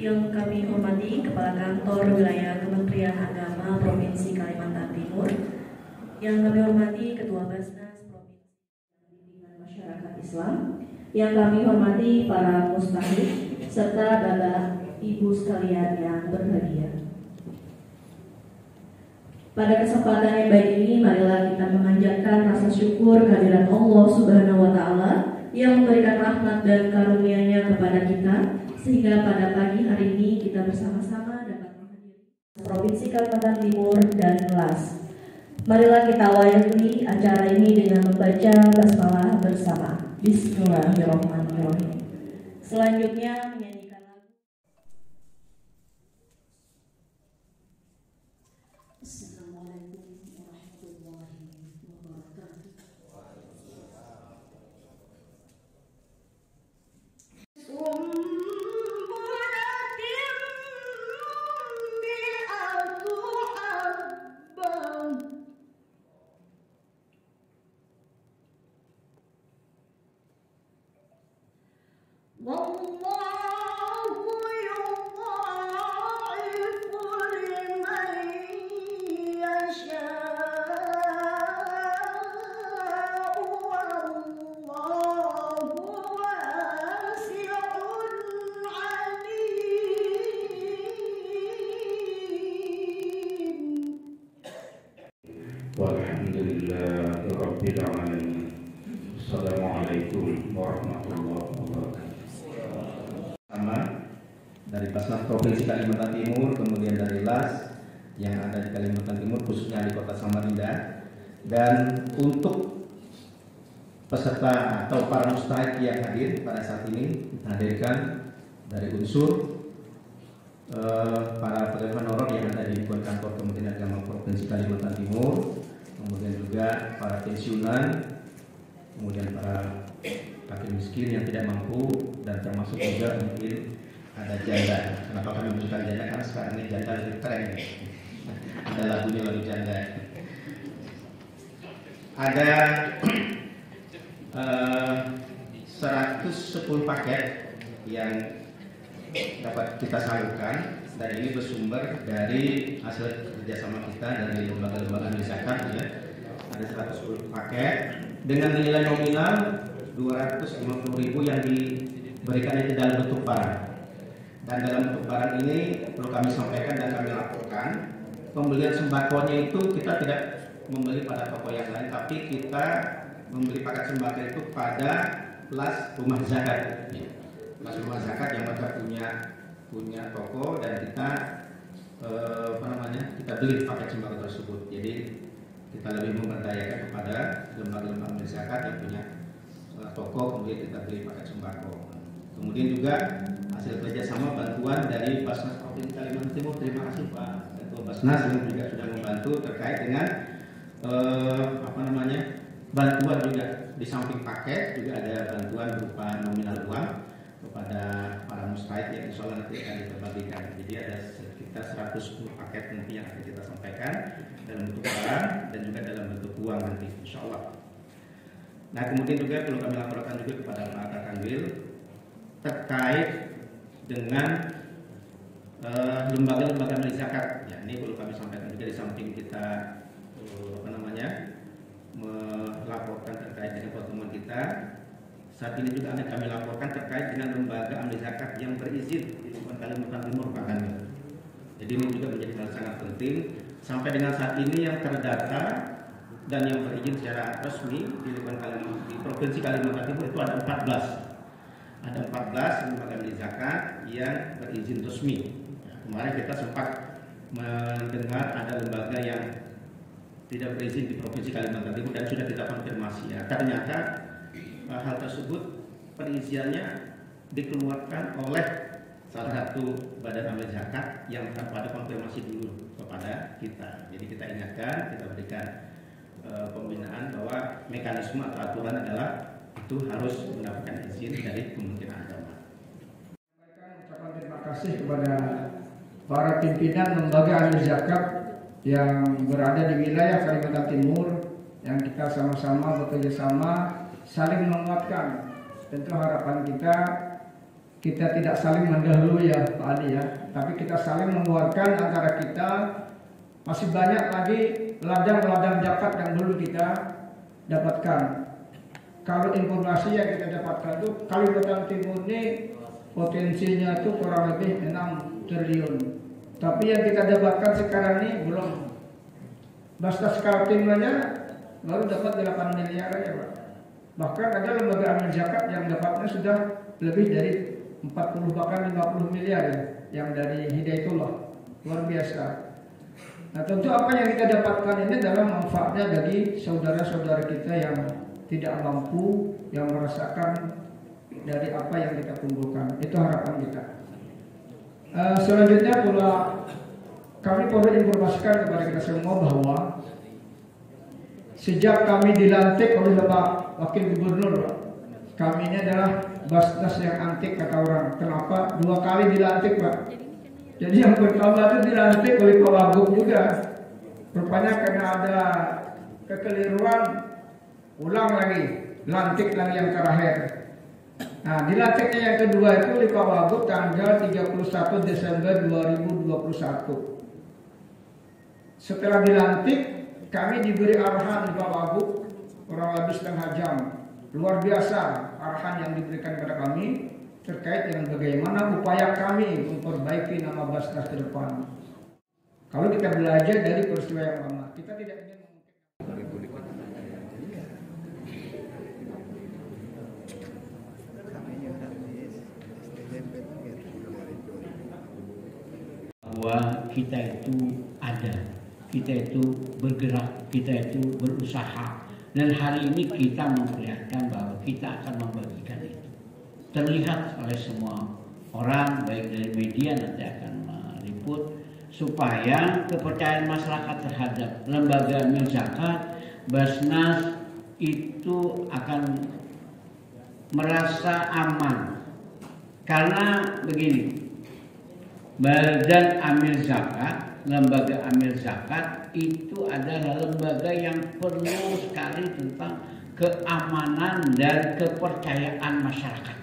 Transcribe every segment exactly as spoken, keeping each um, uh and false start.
Yang kami hormati Kepala Kantor Wilayah Kementerian Agama Provinsi Kalimantan Timur, yang kami hormati Ketua Basnas Provinsi Bimbingan Masyarakat Islam, yang kami hormati para mustahik serta Bapak Ibu sekalian yang berbahagia. Pada kesempatan yang baik ini, marilah kita memanjatkan rasa syukur kehadirat Allah Subhanahu wa Ta'ala yang memberikan rahmat dan karunia-Nya kepada kita, sehingga pada pagi hari ini kita bersama-sama dapat menghadiri Provinsi Kalimantan Timur dan Las. Marilah kita awali acara ini dengan membaca basmalah bersama. Bismillahirrahmanirrahim. Selanjutnya menyanyikan lagu. Assalamualaikum warahmatullahi wabarakatuh. Walhamdulillahirabbil alamin. Assalamualaikum warahmatullahi wabarakatuh. Sama dari Basnas Provinsi Kalimantan Timur, kemudian dari Las yang ada di Kalimantan Timur, khususnya di Kota Samarinda, dan untuk peserta atau para mustahik yang hadir pada saat ini hadirkan dari unsur uh, para pegawai honorer yang ada di lingkungan kantor Kementerian Agama Provinsi Kalimantan Timur, kemudian juga para pensiunan, kemudian para fakir miskin yang tidak mampu, dan termasuk juga mungkin ada janda. Kenapa kami menyebutkan janda? Karena sekarang ini janda lebih tren ya. Ada lagunya lagu janda. Ada uh, seratus sepuluh paket yang dapat kita salurkan, dan ini bersumber dari hasil kerjasama kita dari lembaga-lembaga amil zakat ya. Ada seratus sepuluh paket dengan nilai nominal dua ratus lima puluh ribu yang diberikan itu dalam bentuk barang. Dan dalam bentuk barang ini perlu kami sampaikan dan kami laporkan, pembelian sembakonya itu kita tidak membeli pada toko yang lain, tapi kita membeli paket sembako itu pada Las Rumah Zakat. Las Rumah Zakat yang mereka punya punya toko, dan kita eh, apa namanya kita beli paket sembako tersebut. Jadi kita lebih memberdayakan kepada lembaga-lembaga zakat yang punya uh, toko, kemudian kita beli paket sembako. Kemudian juga hasil kerjasama bantuan dari Basnas Provinsi Kalimantan Timur. Terima kasih Pak Ketua Basnas yang juga sudah membantu terkait dengan uh, apa namanya bantuan juga di samping paket juga ada bantuan berupa nominal uang kepada para mustahik yang insya Allah nanti akan dibagikan. Jadi ada sekitar seratus sepuluh paket nanti yang akan kita sampaikan dalam bentuk barang dan juga dalam bentuk uang nanti insya Allah. Nah kemudian juga perlu kami laporkan juga kepada Pak Kakanwil terkait dengan lembaga-lembaga uh, zakat. Ya, ini perlu kami sampaikan juga di samping kita uh, apa namanya melaporkan terkait dengan pertemuan kita. Saat ini juga akan kami laporkan terkait dengan lembaga amil zakat yang berizin di lingkungan Kalimantan Timur Pak Kanwil. Jadi ini juga menjadi hal sangat penting. Sampai dengan saat ini yang terdata dan yang berizin secara resmi di lingkungan Kalimantan, di Provinsi Kalimantan Timur itu ada empat belas. Ada empat belas lembaga amil zakat yang berizin resmi. Kemarin kita sempat mendengar ada lembaga yang tidak berizin di Provinsi Kalimantan Timur dan sudah kita konfirmasi ya. Ternyata hal tersebut periziannya dikeluarkan oleh salah satu badan amil zakat yang tanpa ada konfirmasi dulu kepada kita. Jadi kita ingatkan, kita berikan e, pembinaan bahwa mekanisme atau aturan adalah itu harus mendapatkan izin dari Kementerian Agama. Ucapan terima kasih kepada para pimpinan lembaga amil zakat yang berada di wilayah Kalimantan Timur yang kita sama-sama bekerja sama saling menguatkan. Tentu harapan kita kita tidak saling mendahului ya Pak Adi ya, tapi kita saling mengeluarkan antara kita. Masih banyak lagi ladang-ladang zakat yang belum kita dapatkan. Kalau informasi yang kita dapatkan itu Kalimantan Timur ini potensinya itu kurang lebih enam triliun. Tapi yang kita dapatkan sekarang ini belum. Basnas Kaltimnya baru dapat delapan miliar aja Pak. Bahkan ada lembaga amil zakat yang dapatnya sudah lebih dari empat puluh bahkan lima puluh miliar ya, yang dari Hidayatullah. Luar biasa. Nah tentu apa yang kita dapatkan ini adalah manfaatnya bagi saudara-saudara kita yang tidak mampu, yang merasakan dari apa yang kita kumpulkan. Itu harapan kita. Uh, selanjutnya pula kami perlu informasikan kepada kita semua bahwa sejak kami dilantik oleh Bapak Wakil Gubernur, kami ini adalah Basnas yang antik kata orang. Kenapa? Dua kali dilantik Pak. Jadi yang pertama itu dilantik oleh Pak Wagub juga. Rupanya karena ada kekeliruan, ulang lagi, lantik lagi yang terakhir. Nah, dilantiknya yang kedua itu oleh Pak Wagub tanggal tiga puluh satu Desember dua ribu dua puluh satu. Setelah dilantik, kami diberi arahan Pak Wagub kurang lebih setengah jam. Luar biasa arahan yang diberikan kepada kami terkait dengan bagaimana upaya kami memperbaiki nama Basnas ke depan. Kalau kita belajar dari peristiwa yang lama, kita tidak ingin bahwa kita itu ada, kita itu bergerak, kita itu berusaha, dan hari ini kita memperlihatkan bahwa kita akan membagikan itu. Terlihat oleh semua orang, baik dari media nanti akan meliput, supaya kepercayaan masyarakat terhadap lembaga amil zakat Basnas itu akan merasa aman. Karena begini, Badan Amil Zakat, lembaga amil zakat itu adalah lembaga yang perlu sekali tentang keamanan dan kepercayaan masyarakat.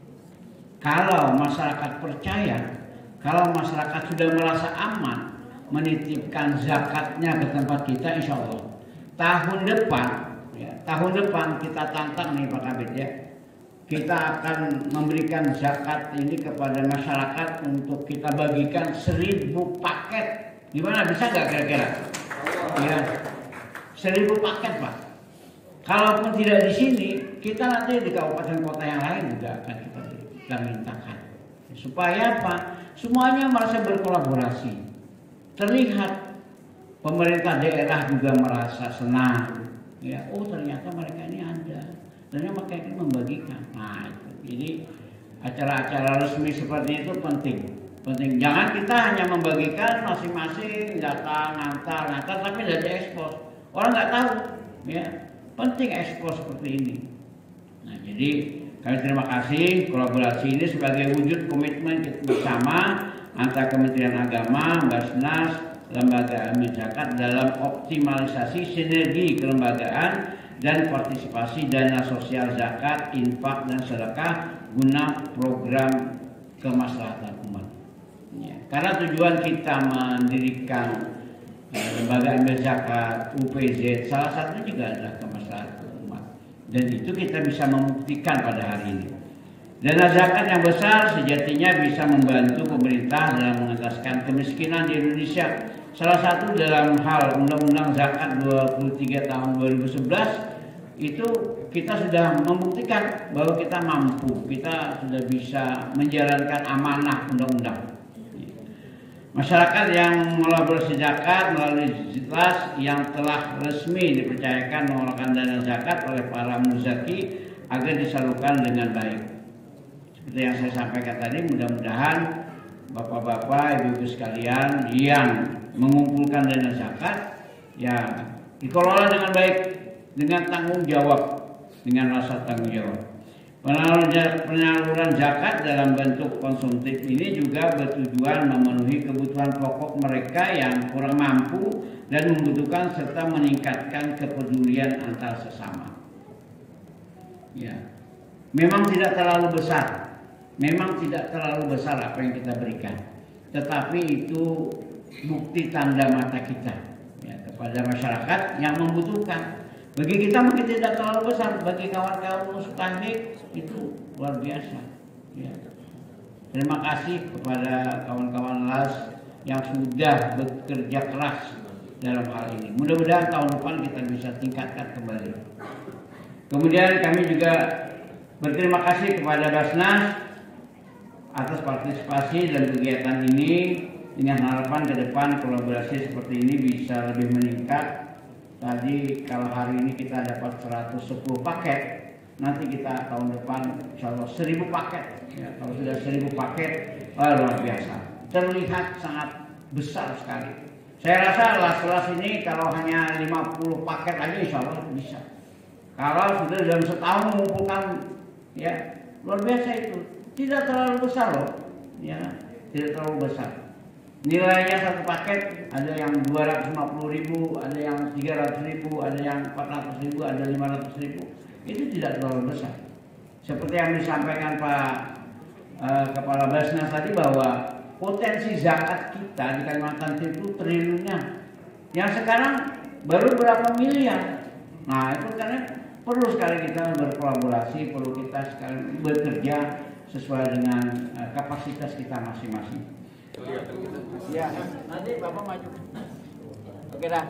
Kalau masyarakat percaya, kalau masyarakat sudah merasa aman menitipkan zakatnya ke tempat kita, insya Allah tahun depan, ya, tahun depan kita tantang nih Pak Kabid ya, kita akan memberikan zakat ini kepada masyarakat untuk kita bagikan seribu paket. Gimana, bisa nggak kira-kira? Ya, seribu paket Pak. Kalaupun tidak di sini, kita nanti di kabupaten kota yang lain juga akan kita beri. Kita mintakan supaya apa? Semuanya merasa berkolaborasi. Terlihat pemerintah daerah juga merasa senang. Ya, oh ternyata mereka ini ada, dan mereka ini membagikan. Nah, itu. Jadi acara-acara resmi seperti itu penting. Penting. Jangan kita hanya membagikan masing-masing datang, ngantar, ngantar, tapi tidak diekspos. Orang nggak tahu. Ya, penting ekspos seperti ini. Nah, jadi kami terima kasih kolaborasi ini sebagai wujud komitmen kita bersama antara Kementerian Agama, Basnas, Lembaga Amil Zakat dalam optimalisasi sinergi kelembagaan dan partisipasi dana sosial zakat, infak dan sedekah guna program kemaslahatan umat. Ya, karena tujuan kita mendirikan eh, Lembaga Amil Zakat, U P Z, salah satu juga adalah kemaslahatan. Dan itu kita bisa membuktikan pada hari ini. Dana zakat yang besar sejatinya bisa membantu pemerintah dalam mengentaskan kemiskinan di Indonesia. Salah satu dalam hal Undang-Undang Zakat dua puluh tiga tahun dua ribu sebelas itu kita sudah membuktikan bahwa kita mampu, kita sudah bisa menjalankan amanah undang-undang. Masyarakat yang melaporkan zakat melalui Zitlas yang telah resmi dipercayakan mengeluarkan dana zakat oleh para muzaki agar disalurkan dengan baik. Seperti yang saya sampaikan tadi, mudah-mudahan bapak-bapak, ibu-ibu sekalian yang mengumpulkan dana zakat ya dikelola dengan baik, dengan tanggung jawab, dengan rasa tanggung jawab. Penyaluran zakat dalam bentuk konsumtif ini juga bertujuan memenuhi kebutuhan pokok mereka yang kurang mampu dan membutuhkan serta meningkatkan kepedulian antar sesama. Ya, memang tidak terlalu besar, Memang tidak terlalu besar apa yang kita berikan, tetapi itu bukti tanda mata kita ya, kepada masyarakat yang membutuhkan. Bagi kita mungkin tidak terlalu besar, bagi kawan-kawan mustahik itu luar biasa. Ya. Terima kasih kepada kawan-kawan L A S yang sudah bekerja keras dalam hal ini. Mudah-mudahan tahun depan kita bisa tingkatkan kembali. Kemudian kami juga berterima kasih kepada Basnas atas partisipasi dan kegiatan ini, dengan harapan ke depan kolaborasi seperti ini bisa lebih meningkat. Tadi kalau hari ini kita dapat seratus sepuluh paket, nanti kita tahun depan insya Allah seribu paket. Ya, kalau sudah seribu paket, oh, luar biasa. Terlihat sangat besar sekali. Saya rasa kelas-kelas ini kalau hanya lima puluh paket aja insya Allah bisa. Kalau sudah dalam setahun mengumpulkan, ya luar biasa itu. Tidak terlalu besar loh, ya tidak terlalu besar. Nilainya satu paket ada yang dua ratus lima puluh ribu, ada yang tiga ratus ribu, ada yang empat ratus ribu, ada lima ratus ribu. Itu tidak terlalu besar. Seperti yang disampaikan Pak uh, Kepala Basnas tadi bahwa potensi zakat kita di Kalimantan Timur itu triliunan. Yang sekarang baru berapa miliar. Nah itu karena perlu sekali kita berkolaborasi, perlu kita sekali bekerja sesuai dengan uh, kapasitas kita masing-masing. Ya, nanti Bapak maju. Oke dah.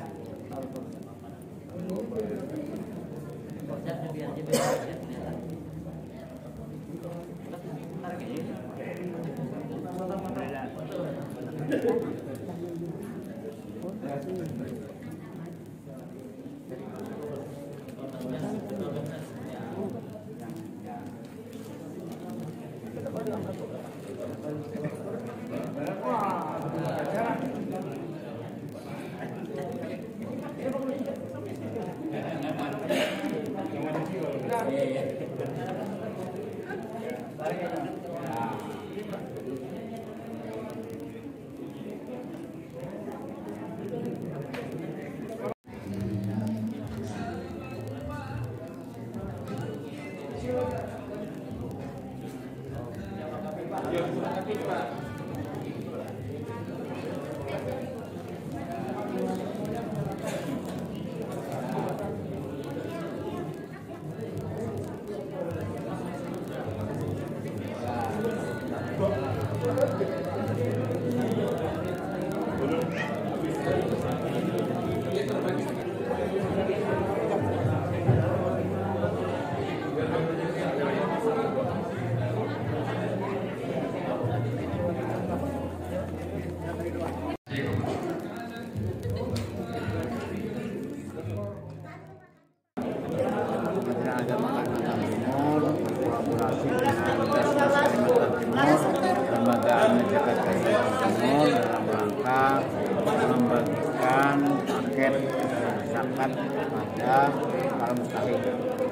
Membagikan paket zakat kepada para mustahik.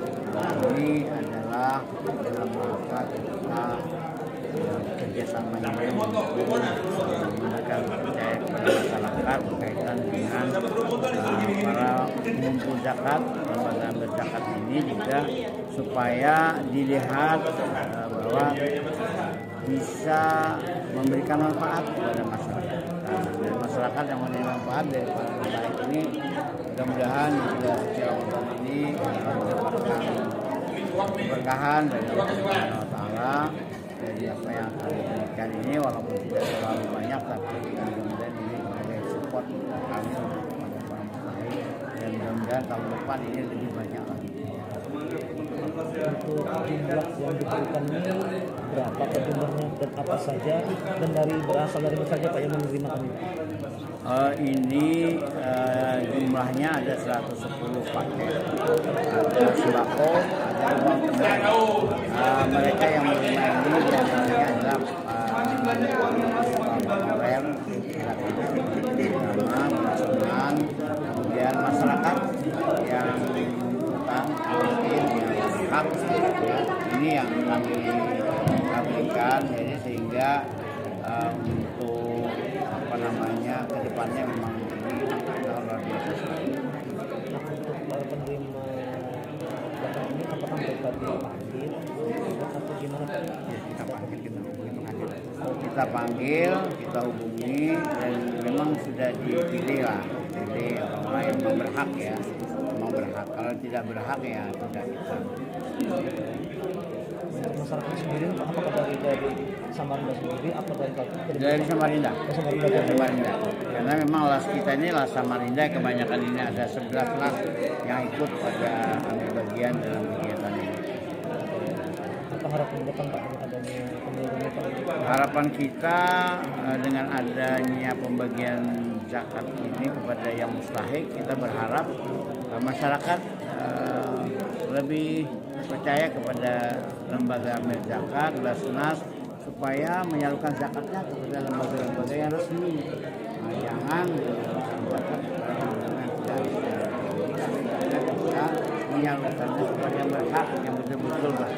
Ini adalah dalam rangka kita kerjasama ini memberikan percaya kepada masyarakat berkaitan dengan uh, para pengumpul zakat, lembaga berzakat ini juga supaya dilihat uh, bahwa bisa memberikan manfaat kepada masyarakat. Nah, dan masyarakat yang menerima manfaat dari para baik ini mudah-mudahan juga sejauh Ramadan ini mendapatkan keberkahan dari Allah Subhanahu wa taala dari apa yang akan diberikan ini, walaupun tidak terlalu banyak, tapi mudah-mudahan ini sebagai support kami untuk kepada para mustahik, dan mudah-mudahan tahun depan ini lebih banyak lagi. Untuk jumlah yang diberikan ini berapa jumlahnya dan apa saja, dan dari berasal dari mana saja Pak yang menerima kami? Uh, ini uh, jumlahnya ada seratus sepuluh paket, ada sembako, ada uang tunai. Uh, mereka yang menerima ini biasanya adalah honorer, uh, kemudian masyarakat yang utang, miskin, yang hak, ya, ini yang kami berikan, jadi sehingga um, untuk apa namanya kedepannya memang ini luar biasa sekali. Untuk para penerima zakat ini apakah mereka dipanggil atau gimana? Ya, kita panggil, kita panggil, kita hubungi, dan memang sudah dipilih lah, dipilih orang yang memang berhak ya, memang berhak. Kalau tidak berhak ya tidak kita. Masyarakat sendiri apakah dari dari Samarinda sendiri apa dari dari, Dari Samarinda. dari Samarinda Dari juga? Samarinda. Karena memang las kita ini las Samarinda kebanyakan ini ada sebelas las yang ikut pada ambil bagian dalam kegiatan ini. Apa harapan Bapak Pak dengan adanya penurunan Pak? Harapan kita eh, dengan adanya pembagian zakat ini kepada yang mustahik, kita berharap eh, masyarakat eh, lebih percaya kepada lembaga amil zakat, Basnas, supaya menyalurkan zakatnya kepada lembaga-lembaga yang resmi. Nah, jangan menyalurkan zakat kepada lembaga yang tidak resmi. Kita bisa menyalurkannya kepada yang berhak, yang betul-betul berhak.